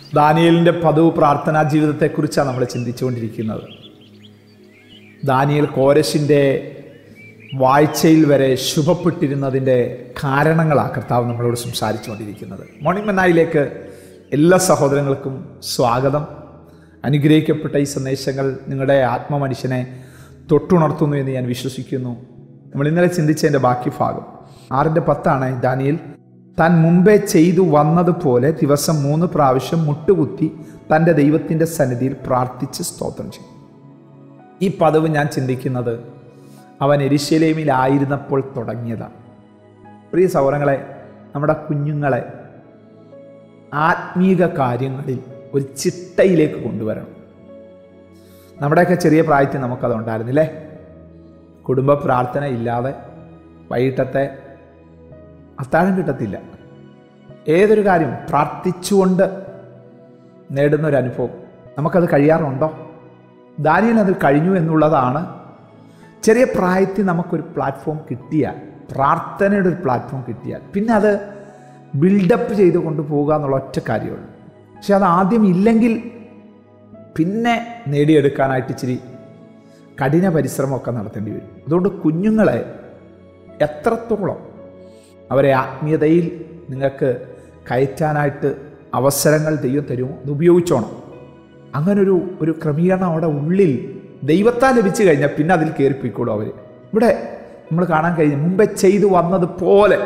ദാനിയേലിൻ്റെ പതിവ് പ്രാർത്ഥനാ ജീവിതത്തെക്കുറിച്ചാണ് നമ്മൾ ചിന്തിച്ചുകൊണ്ടിരിക്കുന്നത്. ദാനിയേൽ കോരശിൻ്റെ വാഴ്ചയിൽ വരെ ശുഭപ്പെട്ടിരുന്നതിൻ്റെ കാരണങ്ങളാണ് കർത്താവ് നമ്മളോട് സംസാരിച്ചുകൊണ്ടിരിക്കുന്നത്. മോർണിംഗ് മന്നായിലേക്ക് എല്ലാ സഹോദരങ്ങൾക്കും സ്വാഗതം. അനുഗ്രഹിക്കപ്പെട്ട ഈ സന്ദേശങ്ങൾ നിങ്ങളുടെ ആത്മമനുഷ്യനെ തൊട്ടുണർത്തുന്നു എന്ന് ഞാൻ വിശ്വസിക്കുന്നു. നമ്മൾ ഇന്നലെ ചിന്തിച്ചതിൻ്റെ ബാക്കി ഭാഗം 6:10 ദാനിയേൽ താൻ മുമ്പേ ചെയ്തു വന്നതുപോലെ ദിവസം 3 പ്രാവശ്യം മുട്ടുകുത്തി തൻ്റെ ദൈവത്തിൻ്റെ സന്നിധിയിൽ പ്രാർത്ഥിച്ച് സ്തോത്രം ചെയ്തു. ഈ പതിവ് ഞാൻ ചിന്തിക്കുന്നത് അവൻ യെരൂശലേമിലായിരുന്നപ്പോൾ തുടങ്ങിയതാണ്. പ്രിയ സഹോദരങ്ങളെ, നമ്മുടെ കുഞ്ഞുങ്ങളെ ആത്മീക കാര്യങ്ങളിൽ ഒരു ചിട്ടയിലേക്ക് കൊണ്ടുവരണം. നമ്മുടെയൊക്കെ ചെറിയ പ്രായത്തിൽ നമുക്കതുണ്ടായിരുന്നില്ലേ? കുടുംബ പ്രാർത്ഥന ഇല്ലാതെ വൈകിട്ടത്തെ അത്താഴം കിട്ടത്തില്ല. ഏതൊരു കാര്യം പ്രാർത്ഥിച്ചുകൊണ്ട് നേടുന്നൊരനുഭവം നമുക്കത് കഴിയാറുണ്ടോ? ദാനിയേൽ അത് കഴിഞ്ഞു എന്നുള്ളതാണ്. ചെറിയ പ്രായത്തിൽ നമുക്കൊരു പ്ലാറ്റ്ഫോം കിട്ടിയാൽ, പ്രാർത്ഥനയുടെ ഒരു പ്ലാറ്റ്ഫോം കിട്ടിയാൽ പിന്നെ അത് ബിൽഡപ്പ് ചെയ്ത് കൊണ്ടുപോകുക എന്നുള്ള ഒറ്റ കാര്യമുള്ളൂ. പക്ഷെ അത് ആദ്യം ഇല്ലെങ്കിൽ പിന്നെ നേടിയെടുക്കാനായിട്ട് ഇച്ചിരി കഠിന പരിശ്രമമൊക്കെ നടത്തേണ്ടി വരും. അതുകൊണ്ട് കുഞ്ഞുങ്ങളെ എത്രത്തോളം അവരെ ആത്മീയതയിൽ നിങ്ങൾക്ക് കയറ്റാനായിട്ട് അവസരങ്ങൾ ദൈവം തരുമോ അത് ഉപയോഗിച്ചോണം. അങ്ങനൊരു ക്രമീകരണം അവിടെ ഉള്ളിൽ ദൈവത്താൽ ലഭിച്ചു കഴിഞ്ഞാൽ പിന്നെ അതിൽ കയറിപ്പോയിക്കോളൂ അവർ. ഇവിടെ നമ്മൾ കാണാൻ കഴിഞ്ഞു മുമ്പേ ചെയ്തു വന്നതുപോലെ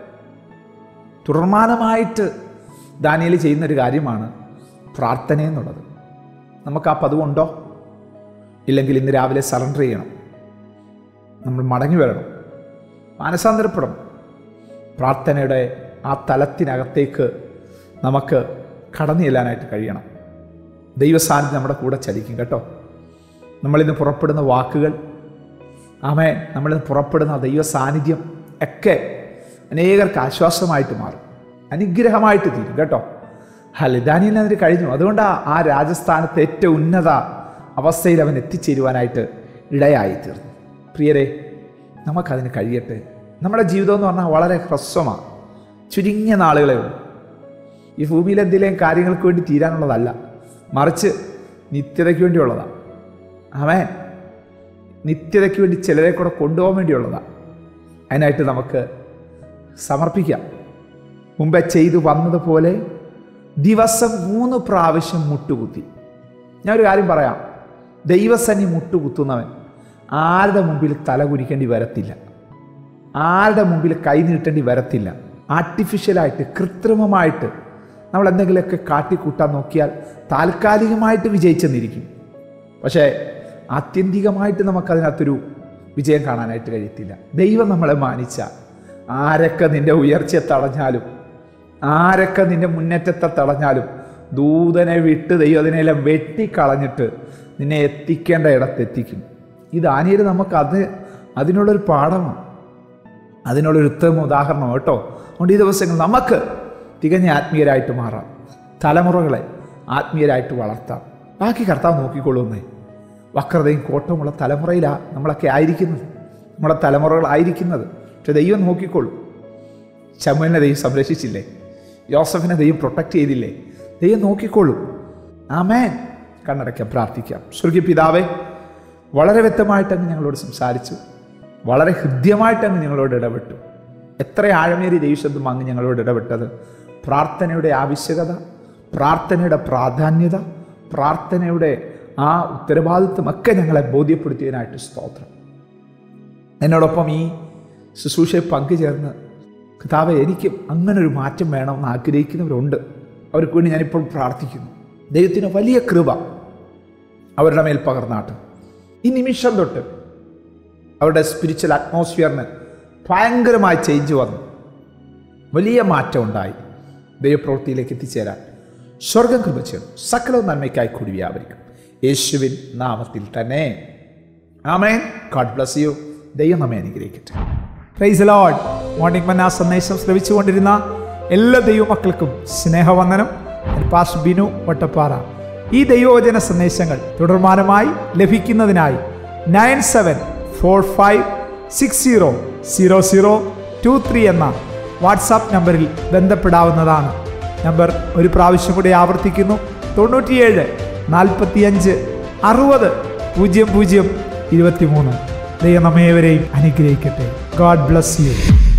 തുടർമാനമായിട്ട് ദാനിയേൽ ചെയ്യുന്നൊരു കാര്യമാണ് പ്രാർത്ഥന എന്നുള്ളത്. നമുക്ക് ആ പതിവുണ്ടോ? ഇല്ലെങ്കിൽ ഇന്ന് രാവിലെ സറണ്ടർ ചെയ്യണം. നമ്മൾ മടങ്ങി വരണം, മാനസാന്തരപ്പെടണം. പ്രാർത്ഥനയുടെ ആ തലത്തിനകത്തേക്ക് നമുക്ക് കടന്നു ചെല്ലാനായിട്ട് കഴിയണം. ദൈവസാന്നിധ്യം നമ്മുടെ കൂടെ ചലിക്കും കേട്ടോ. നമ്മളിന്ന് പുറപ്പെടുന്ന വാക്കുകൾ, നമ്മളിന്ന് പുറപ്പെടുന്ന ദൈവ സാന്നിധ്യം ഒക്കെ അനേകർക്ക് ആശ്വാസമായിട്ട് മാറും, അനുഗ്രഹമായിട്ട് തീരും കേട്ടോ. ദാനിയേൽ അതിന് കഴിഞ്ഞു. അതുകൊണ്ടാണ് ആ രാജസ്ഥാനത്തെ ഏറ്റവും ഉന്നത അവസ്ഥയിൽ അവൻ എത്തിച്ചേരുവാനായിട്ട് ഇടയായി തീർന്നു. പ്രിയരെ, നമുക്കതിന് കഴിയട്ടെ. നമ്മുടെ ജീവിതം എന്ന് പറഞ്ഞാൽ വളരെ ഹ്രസ്വമാണ്, ചുരുങ്ങിയ നാളുകളേ ഉള്ളൂ. ഈ ഭൂമിയിൽ എന്തെങ്കിലും കാര്യങ്ങൾക്ക് വേണ്ടി തീരാനുള്ളതല്ല, മറിച്ച് നിത്യതയ്ക്ക് വേണ്ടിയുള്ളതാണ്. നിത്യതയ്ക്ക് വേണ്ടി ചിലരെ കൂടെ കൊണ്ടുപോകാൻ വേണ്ടിയുള്ളതാണ്. അതിനായിട്ട് നമുക്ക് സമർപ്പിക്കാം. മുമ്പേ ചെയ്തു വന്നതുപോലെ ദിവസം 3 പ്രാവശ്യം മുട്ടുകുത്തി. ഞാനൊരു കാര്യം പറയാം, ദൈവസന്നി മുട്ടുകുത്തുന്നവൻ ആരുടെ മുമ്പിൽ തല കുനിക്കേണ്ടി വരത്തില്ല, ആരുടെ മുമ്പിൽ കൈ നീട്ടേണ്ടി വരത്തില്ല. ആർട്ടിഫിഷ്യലായിട്ട്, കൃത്രിമമായിട്ട് നമ്മൾ എന്തെങ്കിലുമൊക്കെ കാട്ടിക്കൂട്ടാൻ നോക്കിയാൽ താൽക്കാലികമായിട്ട് വിജയിച്ചെന്നിരിക്കും. പക്ഷേ ആത്യന്തികമായിട്ട് നമുക്കതിനകത്തൊരു വിജയം കാണാനായിട്ട് കഴിയത്തില്ല. ദൈവം നമ്മളെ മാനിച്ച ആരൊക്കെ നിൻ്റെ ഉയർച്ചയെ തടഞ്ഞാലും, ആരൊക്കെ നിൻ്റെ മുന്നേറ്റത്തെ തടഞ്ഞാലും ദൂതനെ വിട്ട് ദൈവം അതിനെല്ലാം വെട്ടിക്കളഞ്ഞിട്ട് നിന്നെ എത്തിക്കേണ്ട ഇടത്തെത്തിക്കും. ഈ ദാനിയേൽ നമുക്ക് അതിനുള്ളൊരു പാഠമാണ്, അതിനുള്ളൊരു ഉത്തമ ഉദാഹരണം കേട്ടോ. അതുകൊണ്ട് ഈ ദിവസങ്ങൾ നമുക്ക് തികഞ്ഞ ആത്മീയരായിട്ട് മാറാം, തലമുറകളെ ആത്മീയരായിട്ട് വളർത്താം. ബാക്കി കർത്താവ് നോക്കിക്കൊള്ളുന്നേ. വക്രതയും കോട്ടമുള്ള തലമുറയിലാണ് നമ്മളൊക്കെ ആയിരിക്കുന്നത്, നമ്മുടെ തലമുറകളായിരിക്കുന്നത്. പക്ഷെ ദൈവം നോക്കിക്കൊള്ളും. ശമൂവേലിനെ ദൈവം സംരക്ഷിച്ചില്ലേ? യോസഫിനെ ദൈവം പ്രൊട്ടക്റ്റ് ചെയ്തില്ലേ? ദൈവം നോക്കിക്കൊള്ളും. ആമേൻ. കണ്ണടയ്ക്കാം, പ്രാർത്ഥിക്കാം. സ്വർഗീയ പിതാവേ, വളരെ വ്യക്തമായിട്ടങ്ങ് ഞങ്ങളോട് സംസാരിച്ചു, വളരെ ഹൃദ്യമായിട്ടങ്ങ് ഞങ്ങളോട് ഇടപെട്ടു. എത്ര ആഴമേറിയ ദൈവശബ്ദം അങ്ങ് ഞങ്ങളോട് ഇടപെട്ടത്. പ്രാർത്ഥനയുടെ ആവശ്യകത, പ്രാർത്ഥനയുടെ പ്രാധാന്യത, പ്രാർത്ഥനയുടെ ആ ഉത്തരവാദിത്വമൊക്കെ ഞങ്ങളെ ബോധ്യപ്പെടുത്തിയതിനായിട്ട് സ്തോത്രം. എന്നോടൊപ്പം ഈ ശുശ്രൂഷയിൽ പങ്കുചേർന്ന് കർത്താവേ, എനിക്ക് അങ്ങനൊരു മാറ്റം വേണമെന്ന് ആഗ്രഹിക്കുന്നവരുണ്ട്. അവർക്ക് വേണ്ടി ഞാനിപ്പോൾ പ്രാർത്ഥിക്കുന്നു. ദൈവത്തിന് വലിയ കൃപ അവരുടെ മേൽ പകർന്നാട്ട് ഈ നിമിഷം തൊട്ട് അവരുടെ സ്പിരിച്വൽ അറ്റ്മോസ്ഫിയറിന് ഭയങ്കരമായി ചേഞ്ച് വന്നു, വലിയ മാറ്റം ഉണ്ടായി. ദൈവപ്രവൃത്തിയിലേക്ക് എത്തിച്ചേരാൻ സ്വർഗം കൃപ ചെയ്യും. സകലവും നന്മയ്ക്കായി കൂടി വ്യാപരിക്കും. യേശുവിൻ നാമത്തിൽ തന്നെ ആമേൻ. God bless U. ദൈവം നമ്മെ അനുഗ്രഹിക്കട്ടെ. Praise the Lord. മോർണിംഗ് മന്ന സന്ദേശം ശ്രവിച്ചുകൊണ്ടിരുന്ന എല്ലാ ദൈവമക്കൾക്കും സ്നേഹവന്ദനം. പാസ്റ്റർ ബിനു വട്ടപ്പാറ. ഈ ദൈവവചന സന്ദേശങ്ങൾ തുടർമാനമായി ലഭിക്കുന്നതിനായി 9745600023 എന്ന വാട്സാപ്പ് നമ്പറിൽ ബന്ധപ്പെടാവുന്നതാണ്. നമ്പർ ഒരു പ്രാവശ്യം കൂടി ആവർത്തിക്കുന്നു: 97 45 60 00 23. ദൈവം നമ്മേവരെയും അനുഗ്രഹിക്കട്ടെ. God bless U.